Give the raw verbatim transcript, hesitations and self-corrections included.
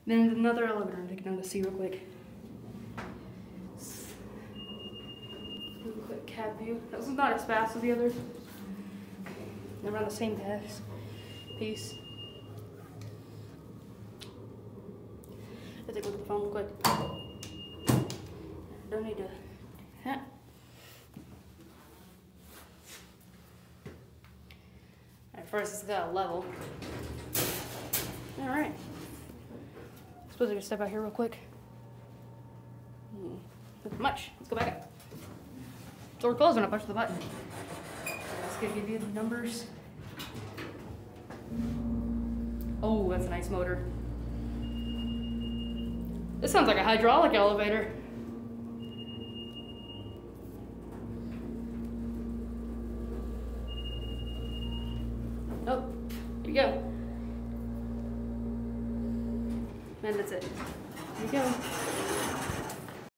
Then another elevator. I'm taking down the C real quick. Real quick cab view. That was not as fast as the others. They're around the same pace. Piece. I take a look at the phone real quick. Don't need to. Huh. Alright, first it's got a level. Alright. Suppose I can step out here real quick. Hmm. Not much. Let's go back up. Door closed when I push the button. Let's go give you the numbers. Oh, that's a nice motor. This sounds like a hydraulic elevator. Oh, here you go. And that's it. Here you go.